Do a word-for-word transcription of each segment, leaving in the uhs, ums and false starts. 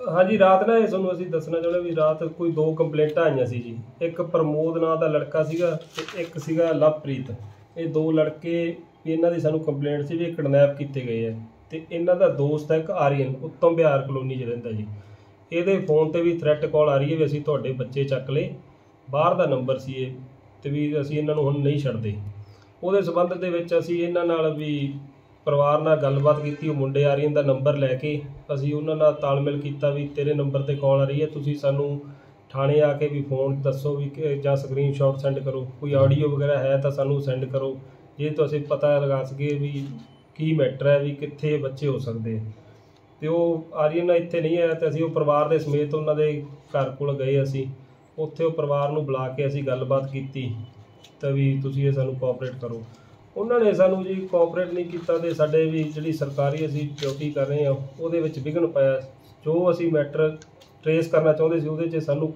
हाँ जी, रात ना ਤੁਹਾਨੂੰ ਅਸੀਂ ਦੱਸਣਾ ਚਾਹੁੰਦੇ ਵੀ ਰਾਤ ਕੋਈ ਦੋ ਕੰਪਲੇਂਟਾਂ ਆਈਆਂ ਸੀ ਜੀ। ਇੱਕ ਪ੍ਰਮੋਦ ਨਾਂ ਦਾ ਲੜਕਾ ਸੀਗਾ ਤੇ ਇੱਕ ਸੀਗਾ ਲਵਪ੍ਰੀਤ। ਇਹ ਦੋ ਲੜਕੇ ਵੀ ਇਹਨਾਂ ਦੀ ਸਾਨੂੰ ਕੰਪਲੇਂਟ ਸੀ ਵੀ ਇਹ ਕਿਡਨੈਪ ਕੀਤੇ ਗਏ ਆ ਤੇ ਇਹਨਾਂ ਦਾ ਦੋਸਤ ਹੈ ਇੱਕ ਆਰੀਅਨ, ਉੱਤਮ ਵਿਹਾਰ ਕਲੋਨੀ 'ਚ ਰਹਿੰਦਾ ਜੀ। ਇਹਦੇ ਫੋਨ ਤੇ ਵੀ ਥ੍ਰੈਟ ਕਾਲ ਆ ਰਹੀ ਹੈ ਵੀ ਅਸੀਂ ਤੁਹਾਡੇ ਬੱਚੇ ਚੱਕ ਲਏ, ਬਾਹਰ ਦਾ ਨੰਬਰ ਸੀ ਇਹ ਤੇ ਵੀ ਅਸੀਂ ਇਹਨਾਂ ਨੂੰ ਹੁਣ ਨਹੀਂ ਛੱਡਦੇ। ਉਹਦੇ ਸੰਬੰਧ ਦੇ ਵਿੱਚ ਅਸੀਂ ਇਹਨਾਂ ਨਾਲ ਵੀ ਪਰਿਵਾਰ ਨਾਲ ਗੱਲਬਾਤ ਕੀਤੀ। ਉਹ ਮੁੰਡੇ ਆਰੀਅਨ ਦਾ ਨੰਬਰ ਲੈ ਕੇ ਅਸੀਂ ਉਹਨਾਂ ਨਾਲ ਤਾਲਮੇਲ ਕੀਤਾ ਵੀ ਤੇਰੇ ਨੰਬਰ 'ਤੇ ਕਾਲ ਆ ਰਹੀ ਹੈ, ਤੁਸੀਂ ਸਾਨੂੰ ਥਾਣੇ ਆ ਕੇ ਵੀ ਫੋਨ ਦੱਸੋ ਵੀ ਕਿ ਜਾਂ ਸਕਰੀਨਸ਼ਾਟ ਸੈਂਡ ਕਰੋ, ਕੋਈ ਆਡੀਓ ਵਗੈਰਾ ਹੈ ਤਾਂ ਸਾਨੂੰ ਸੈਂਡ ਕਰੋ ਜੇ ਤੁਸੀਂ ਪਤਾ ਲਗਾ ਸਕੀਏ ਵੀ ਕੀ ਮੈਟਰ ਹੈ, ਵੀ ਕਿੱਥੇ ਬੱਚੇ ਹੋ ਸਕਦੇ। ਅਤੇ ਉਹ ਆਰੀਅਨ ਇੱਥੇ ਨਹੀਂ ਆਇਆ ਅਤੇ ਅਸੀਂ ਉਹ ਪਰਿਵਾਰ ਦੇ ਸਮੇਤ ਉਹਨਾਂ ਦੇ ਘਰ ਕੋਲ ਗਏ। ਅਸੀਂ ਉੱਥੇ ਉਹ ਪਰਿਵਾਰ ਨੂੰ ਬੁਲਾ ਕੇ ਅਸੀਂ ਗੱਲਬਾਤ ਕੀਤੀ ਤਾਂ ਵੀ ਤੁਸੀਂ ਇਹ ਸਾਨੂੰ ਕੋਆਪਰੇਟ ਕਰੋ। ਉਹਨਾਂ ਨੇ ਸਾਨੂੰ ਜੀ ਕੋਆਪਰੇਟ ਨਹੀਂ ਕੀਤਾ ਅਤੇ ਸਾਡੇ ਵੀ ਜਿਹੜੀ ਸਰਕਾਰੀ ਅਸੀਂ ਡਿਊਟੀ ਕਰ ਰਹੇ ਹਾਂ ਉਹਦੇ ਵਿੱਚ ਵਿਘਨ ਪਾਇਆ। ਜੋ ਅਸੀਂ ਮੈਟਰ ਟਰੇਸ ਕਰਨਾ ਚਾਹੁੰਦੇ ਸੀ ਉਹਦੇ 'ਚ ਸਾਨੂੰ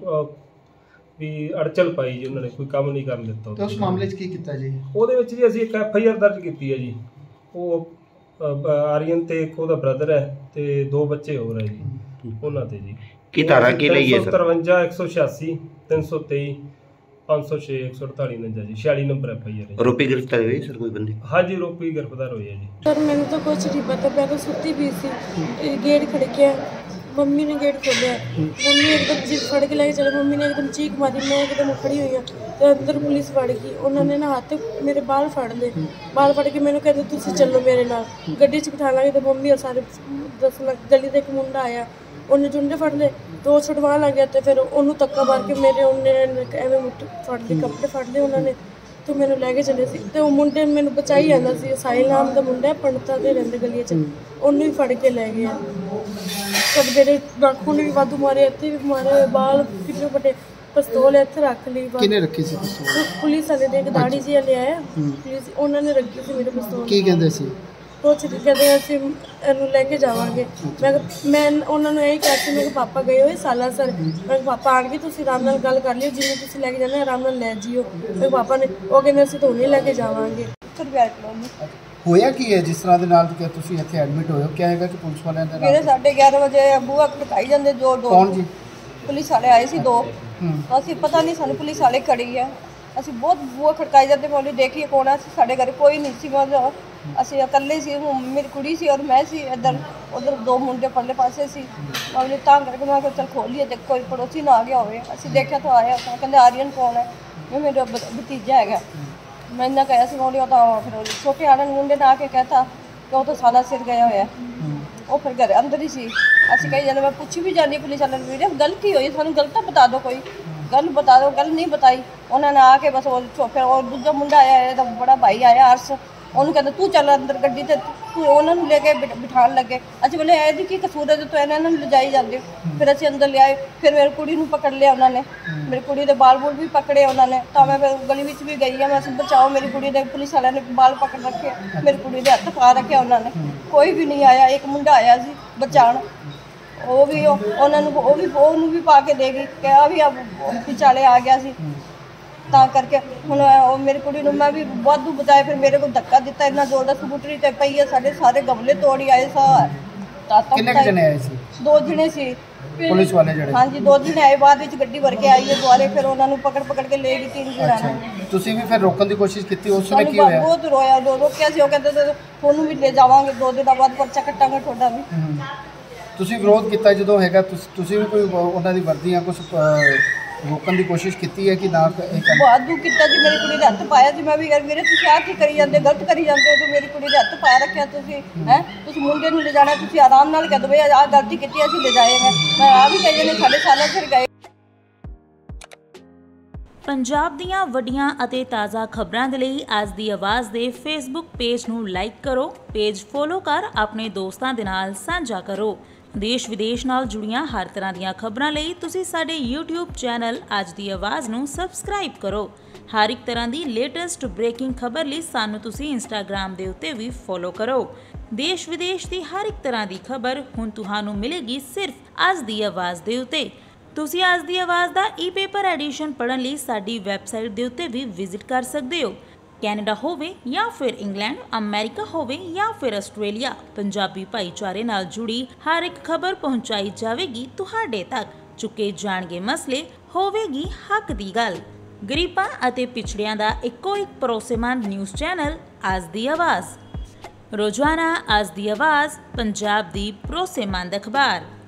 ਵੀ ਅੜਚਲ ਪਾਈ ਜੀ। ਉਹਨਾਂ ਨੇ ਕੋਈ ਕੰਮ ਨਹੀਂ ਕਰਨ ਦਿੱਤਾ। ਉਸ ਮਾਮਲੇ 'ਚ ਕੀ ਕੀਤਾ ਜੀ? ਉਹਦੇ ਵਿੱਚ ਜੀ ਅਸੀਂ ਇੱਕ ਐਫ ਆਈ ਆਰ ਦਰਜ ਕੀਤੀ ਹੈ ਜੀ। ਉਹ ਆਰੀਅਨ ਤੇ ਇੱਕ ਉਹਦਾ ਬ੍ਰਦਰ ਹੈ ਤੇ ਦੋ ਬੱਚੇ ਹੋਰ ਹੈ ਜੀ ਉਹਨਾਂ ਤੇ ਜੀ। ਕੀ ਧਾਰਾ ਕੀ ਲਈ ਹੈ ਸਰ? ਤਰਵੰਜਾ ਇੱਕ ਸੌ ਛਿਆਸੀ ਤਿੰਨ ਸੌ ਤੇਈ ਪੰਜ ਸੌ ਛੇ ਇੱਕ ਸੌ ਅੜਤਾਲੀ ਉਣੰਜਾ ਜੀ, ਛਿਆਲੀ ਨੰਬਰ ਐਫ ਆਈ ਆਰ। ਆਰੋਪੀ ਗ੍ਰਿਫਤਾਰ ਹੋਏ ਸਰ ਕੋਈ ਬੰਦੇ? ਹਾਂਜੀ, ਆਰੋਪੀ ਗ੍ਰਿਫਤਾਰ ਹੋਏ ਆ ਜੀ। सर मैंने तो कुछ नहीं पता, मैं तो सुती भी सी, गेट खड़किया, मम्मी ने गेट खोलिया, मम्मी एकदम जिद फड़ के लेके चले, मम्मी ने एकदम चीख मारी, मैं एकदम खड़ी हुई तो अंदर पुलिस फड़ गई। उन्होंने ना हाथ मेरे बाल फड़ ले, बाल फड़ के मैंने कहते तुम चलो मेरे नाल गड्डी च बिठा लांगे। तो मम्मी और सारे दस गली का एक मुंडा आया, उन्हें झुंडे फड़ ले, दो छुड़वा लग गया तो फिर उन्होंने धक्का मार के मेरे उन्हें एवं फड़ ले, कपड़े फड़ ले उन्होंने तो मैंने लैके चले सी। तो वो मुंडे मैंने बचाई जाता सी, साहिल नाम का मुंडा पंडिता दे रहिंदे गली च, उन्हें भी फड़ के लै गए। सब मेरे नाखून भी वाधू मारे, इत्थे भी मारे, बाल कितने बड़े, पिस्तौल इत्थे रख ली। किने रखी सी पिस्तौल? पुलिस वाले ने एक दाड़ी जी वाले आया, पुलिस उन्होंने रखी सी मेरे पिस्तौल। की कहंदे सी? कुछ कहते ਅਸੀਂ ਇਹਨੂੰ ਲੈ ਕੇ ਜਾਵਾਂਗੇ। ਮੈਂ ਮੈਂ ਉਹਨਾਂ ਨੂੰ ਇਹ ਕਿਹਾ ਸੀ, ਮੇਰੇ ਪਾਪਾ ਗਏ ਹੋਏ ਸਾਲਾ ਸਰ, ਮੇਰੇ ਪਾਪਾ ਆਣਗੇ ਤੁਸੀਂ ਆਰਾਮ ਨਾਲ ਗੱਲ ਕਰ ਲਿਓ, ਜਿਵੇਂ ਤੁਸੀਂ ਲੈ ਕੇ ਜਾਣਾ ਆਰਾਮ ਨਾਲ ਲੈ ਜਿਓ। ਮੇਰੇ ਪਾਪਾ ਨੇ ਉਹ ਕਹਿੰਦੇ ਅਸੀਂ ਤਾਂ ਹੁਣੇ ਲੈ ਕੇ ਜਾਵਾਂਗੇ। ਹੋਇਆ ਕੀ ਹੈ ਜਿਸ ਤਰ੍ਹਾਂ ਦੇ ਨਾਲ ਕਿ ਤੁਸੀਂ ਇੱਥੇ ਐਡਮਿਟ ਹੋਏ ਹੋ? ਕਿਹਾ ਹੈਗਾ ਕਿ ਪੁਲਿਸ ਵਾਲਿਆਂ ਦੇ ਨਾਲ? ਮੇਰੇ ਸਾਢੇ ਗਿਆਰਾਂ ਵਜੇ ਬੂਹਾ ਖੜਕਾਈ ਜਾਂਦੇ ਜੋ ਦੋ। ਕੌਣ ਜੀ? ਪੁਲਿਸ ਵਾਲੇ ਆਏ ਸੀ ਦੋ। ਅਸੀਂ ਪਤਾ ਨਹੀਂ ਸਾਨੂੰ ਪੁਲਿਸ ਵਾਲੇ ਖੜੀ ਆ, ਅਸੀਂ ਬਹੁਤ ਬੂਹਾ ਖੜਕਾਈ ਜਾਂਦੇ, ਬੋਲੀ ਦੇਖੀਏ ਕੌਣ ਆ। ਅਸੀਂ ਸਾਡੇ ਘਰ ਕੋਈ ਨਹੀਂ ਸੀ, ਮਤਲਬ ਅਸੀਂ ਇਕੱਲੇ ਸੀ, ਮੇਰੀ ਕੁੜੀ ਸੀ ਔਰ ਮੈਂ ਸੀ। ਇੱਧਰ ਉੱਧਰ ਦੋ ਮੁੰਡੇ ਪਰਲੇ ਪਾਸੇ ਸੀ। ਉਹਨੇ ਤਾਂ ਕਰਕੇ ਮੈਂ ਕਿਹਾ ਚੱਲ ਖੋਲੀਏ ਤੇ ਕੋਈ ਪੜੋਸੀ ਨਾ ਆ ਗਿਆ ਹੋਵੇ। ਅਸੀਂ ਦੇਖਿਆ ਤਾਂ ਆਇਆ, ਤਾਂ ਕਹਿੰਦੇ ਆਰੀਅਨ ਕੌਣ ਹੈ? ਮੈਂ ਮੇਰਾ ਭਤੀਜਾ ਹੈਗਾ। ਮੈਂ ਇੰਨਾ ਕਹਿਆ ਸੀ ਬੋਲੀ, ਉਹ ਤਾਂ ਫਿਰ ਛੋਟੇ ਆੜਨ ਮੁੰਡੇ ਨੇ ਆ ਕੇ ਕਹਿਤਾ ਕਿ ਉਹ ਤਾਂ ਸਾਲਾ ਸਿਰ ਗਿਆ ਹੋਇਆ। ਉਹ ਫਿਰ ਘਰ ਅੰਦਰ ਹੀ ਸੀ। ਅਸੀਂ ਕਹੀ ਜਾਂਦੇ, ਮੈਂ ਪੁੱਛੀ ਵੀ ਜਾਂਦੀ ਪੁਲਿਸ ਵਾਲਿਆਂ ਨੂੰ, ਵੀਡੀਓ ਗੱਲ ਕੀ ਹੋਈ, ਸਾਨੂੰ ਗੱਲ ਤਾਂ ਬਤਾ ਦਿਓ, ਕੋਈ ਗੱਲ ਬਤਾ ਦਿਓ। ਗੱਲ ਨਹੀਂ ਬਤਾਈ ਉਹਨਾਂ ਨੇ ਆ ਕੇ ਬਸ। ਉਹ ਫਿਰ ਉਹ ਦੂਜਾ ਮੁੰਡਾ ਆਇਆ, ਇਹਦਾ ਬੜਾ ਭਾਈ ਆਇਆ ਅਰਸ, ਉਹਨੂੰ ਕਹਿੰਦਾ ਤੂੰ ਚੱਲ ਅੰਦਰ ਗੱਡੀ ਤੇ, ਤੂੰ ਉਹਨਾਂ ਨੂੰ ਲੈ ਕੇ ਬਿਠਾਉਣ ਲੱਗੇ। ਅਸੀਂ ਬੋਲੇ ਇਹਦੀ ਕੀ ਕਸੂਰ ਹੈ ਜੋ ਤੂੰ ਇਹਨਾਂ ਨੂੰ ਲਿਜਾਈ ਜਾਂਦੇ? ਫਿਰ ਅਸੀਂ ਅੰਦਰ ਲਿਆਏ, ਫਿਰ ਮੇਰੀ ਕੁੜੀ ਨੂੰ ਪਕੜ ਲਿਆ ਉਹਨਾਂ ਨੇ, ਮੇਰੀ ਕੁੜੀ ਦੇ ਬਾਲ ਬੂਲ ਵੀ ਪਕੜੇ ਉਹਨਾਂ ਨੇ। ਤਾਂ ਮੈਂ ਫਿਰ ਗਲੀ ਵਿੱਚ ਵੀ ਗਈ ਆ, ਮੈਂ ਬਚਾਓ ਮੇਰੀ ਕੁੜੀ ਦੇ। ਪੁਲਿਸ ਵਾਲਿਆਂ ਨੇ ਬਾਲ ਪਕੜ ਰੱਖੇ, ਮੇਰੀ ਕੁੜੀ ਦੇ ਹੱਥ ਪਾ ਰੱਖਿਆ ਉਹਨਾਂ ਨੇ। ਕੋਈ ਵੀ ਨਹੀਂ ਆਇਆ, ਇੱਕ ਮੁੰਡਾ ਆਇਆ ਸੀ ਬਚਾਉਣ, ਉਹ ਵੀ ਉਹਨਾਂ ਨੂੰ ਉਹ ਵੀ ਉਹਨੂੰ ਵੀ ਪਾ ਕੇ ਦੇ ਗਈ, ਕਿਹਾ ਵੀ ਆ ਵਿਚਾਲੇ ਆ ਗਿਆ ਸੀ। ਤਾਂ ਕਰਕੇ ਹੁਣ ਉਹ ਮੇਰੀ ਕੁੜੀ ਨੂੰ ਮੈਂ ਵੀ ਵਾਧੂ ਬਚਾਇਆ। ਫਿਰ ਮੇਰੇ ਕੋਲ ਧੱਕਾ ਦਿੱਤਾ ਇੰਨਾ ਜ਼ੋਰ ਦਾ, ਸਕੂਟਰੀ ਤੇ ਪਈ ਹੈ, ਸਾਡੇ ਸਾਰੇ ਗਮਲੇ ਤੋੜੀ ਆਏ ਸਾਰ। ਕਿੰਨੇ ਜਣੇ ਆਏ ਸੀ? ਦੋ ਜਣੇ ਸੀ ਪੁਲਿਸ ਵਾਲੇ ਜਿਹੜੇ? ਹਾਂਜੀ, ਦੋ ਜਣੇ ਆਏ, ਬਾਅਦ ਵਿੱਚ ਗੱਡੀ ਭਰ ਕੇ ਆਈ ਹੈ ਦੁਆਰੇ, ਫਿਰ ਉਹਨਾਂ ਨੂੰ ਪਕੜ ਪਕੜ ਕੇ ਲੈ ਗਈ ਤਿੰਨ ਜਣਾਂ ਨੂੰ। ਤੁਸੀਂ ਵੀ ਫਿਰ ਰੋਕਣ ਦੀ ਕੋਸ਼ਿਸ਼ ਕੀਤੀ? ਉਸ ਸਮੇਂ ਕੀ ਹੋਇਆ? ਬਹੁਤ ਰੋਇਆ, ਰੋਕਿਆ ਸੀ। ਉਹ ਕਹਿੰਦੇ ਤੁਹਾਨੂੰ ਵੀ ਲੈ ਜਾਵਾਂਗੇ, ਦੋ ਦਿਨਾਂ ਬਾਅਦ ਪਰਚਾ ਕੱਟਾਂਗੇ ਤੁਹਾਡਾ ਵੀ। ਤੁਸੀਂ ਵਿਰੋਧ ਕੀਤਾ ਜਦੋਂ ਹੈਗਾ? ਤੁਸੀਂ ਵੀ ਕੋਈ ਉਹਨਾਂ ਦੀ ਵਰਦੀਆਂ ਕੁਝ ਰੋਕਣ ਦੀ ਕੋਸ਼ਿਸ਼ ਕੀਤੀ ਹੈ ਕਿ ਨਾ? ਵਾਧੂ ਕੀਤਾ ਜੀ, ਮੇਰੀ ਕੁੜੀ ਦੇ ਹੱਥ ਪਾਇਆ ਜੀ। ਮੈਂ ਵੀ ਯਾਰ ਵੀਰੇ ਤੁਸੀਂ ਆਹ ਕੀ ਕਰੀ ਜਾਂਦੇ, ਗਲਤ ਕਰੀ ਜਾਂਦੇ ਹੋ। ਮੇਰੀ ਕੁੜੀ ਦੇ ਹੱਥ ਪਾਇਆ ਰੱਖਿਆ ਤੁਸੀਂ ਹੈ, ਤੁਸੀਂ ਮੁੰਡੇ ਨੂੰ ਲਿਜਾਣਾ, ਤੁਸੀਂ ਆਰਾਮ ਨਾਲ ਕਹਿ ਦੋ ਬਈ ਆਹ ਗਲਤੀ ਕੀਤੀ ਅਸੀਂ ਲਿਜਾਏਗੇ। ਮੈਂ ਆਹ ਵੀ ਕਹੀ ਜਾਂਦੇ ਸਾਡੇ ਸਾਲਾਂ ਫਿਰ ਗਏ। ਪੰਜਾਬ ਦੀਆਂ ਵੱਡੀਆਂ ਅਤੇ ਤਾਜ਼ਾ ਖਬਰਾਂ ਦੇ ਲਈ ਅੱਜ ਦੀ ਆਵਾਜ਼ ਦੇ ਫੇਸਬੁੱਕ ਪੇਜ ਨੂੰ ਲਾਈਕ ਕਰੋ, ਪੇਜ ਫੋਲੋ ਕਰ ਆਪਣੇ ਦੋਸਤਾਂ ਦੇ ਨਾਲ ਸਾਂਝਾ ਕਰੋ। ਦੇਸ਼ ਵਿਦੇਸ਼ ਨਾਲ ਜੁੜੀਆਂ ਹਰ ਤਰ੍ਹਾਂ ਦੀਆਂ ਖਬਰਾਂ ਲਈ ਤੁਸੀਂ ਸਾਡੇ YouTube ਚੈਨਲ ਅੱਜ ਦੀ ਆਵਾਜ਼ ਨੂੰ ਸਬਸਕ੍ਰਾਈਬ ਕਰੋ। ਹਰ ਇੱਕ ਤਰ੍ਹਾਂ ਦੀ ਲੇਟੈਸਟ ਬ੍ਰੇਕਿੰਗ ਖਬਰ ਲਈ ਸਾਨੂੰ ਤੁਸੀਂ ਇੰਸਟਾਗ੍ਰਾਮ ਦੇ ਉੱਤੇ ਵੀ ਫੋਲੋ ਕਰੋ। ਦੇਸ਼ ਵਿਦੇਸ਼ ਦੀ ਹਰ ਇੱਕ ਤਰ੍ਹਾਂ ਦੀ ਖਬਰ ਹੁਣ ਤੁਹਾਨੂੰ ਮਿਲੇਗੀ ਸਿਰਫ ਅੱਜ ਦੀ ਆਵਾਜ਼ ਦੇ ਉੱਤੇ। ਤੁਸੀਂ ਅੱਜ ਦੀ ਆਵਾਜ਼ ਦਾ ਈ ਪੇਪਰ ਐਡੀਸ਼ਨ ਪੜ੍ਹਨ ਲਈ ਸਾਡੀ ਵੈਬਸਾਈਟ ਦੇ ਉੱਤੇ ਵੀ ਵਿਜ਼ਿਟ ਕਰ ਸਕਦੇ ਹੋ। ਕੈਨੇਡਾ ਹੋਵੇ ਜਾਂ ਫਿਰ ਇੰਗਲੈਂਡ, ਅਮਰੀਕਾ ਹੋਵੇ ਜਾਂ ਫਿਰ ਆਸਟ੍ਰੇਲੀਆ, ਪੰਜਾਬੀ ਭਾਈਚਾਰੇ ਨਾਲ ਜੁੜੀ ਹਰ ਇੱਕ ਖਬਰ ਪਹੁੰਚਾਈ ਜਾਵੇਗੀ ਤੁਹਾਡੇ ਤੱਕ। ਚੁੱਕੇ ਜਾਣਗੇ ਮਸਲੇ, ਹੋਵੇਗੀ ਹੱਕ ਦੀ ਗੱਲ। ਗਰੀਬਾਂ ਅਤੇ ਪਿਛੜਿਆਂ ਦਾ ਇੱਕੋ ਇੱਕ ਭਰੋਸੇਮੰਦ ਨਿਊਜ਼ ਚੈਨਲ ਅੱਜ ਦੀ ਆਵਾਜ਼। ਰੋਜ਼ਾਨਾ ਅੱਜ ਦੀ ਆਵਾਜ਼, ਪੰਜਾਬ ਦੀ ਭਰੋਸੇਮੰਦ ਅਖਬਾਰ।